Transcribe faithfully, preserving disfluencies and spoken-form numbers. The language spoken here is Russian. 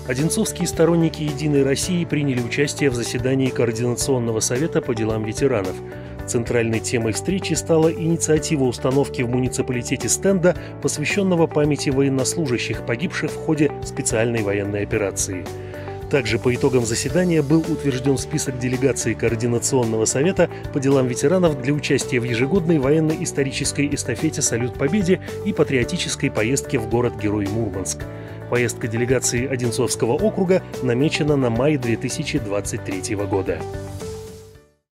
Одинцовские сторонники «Единой России» приняли участие в заседании Координационного совета по делам ветеранов. Центральной темой встречи стала инициатива установки в муниципалитете стенда, посвященного памяти военнослужащих, погибших в ходе специальной военной операции. Также по итогам заседания был утвержден список делегаций Координационного совета по делам ветеранов для участия в ежегодной военно-исторической эстафете «Салют Победе» и патриотической поездке в город-герой Мурманск. Поездка делегации Одинцовского округа намечена на май две тысячи двадцать третьего года.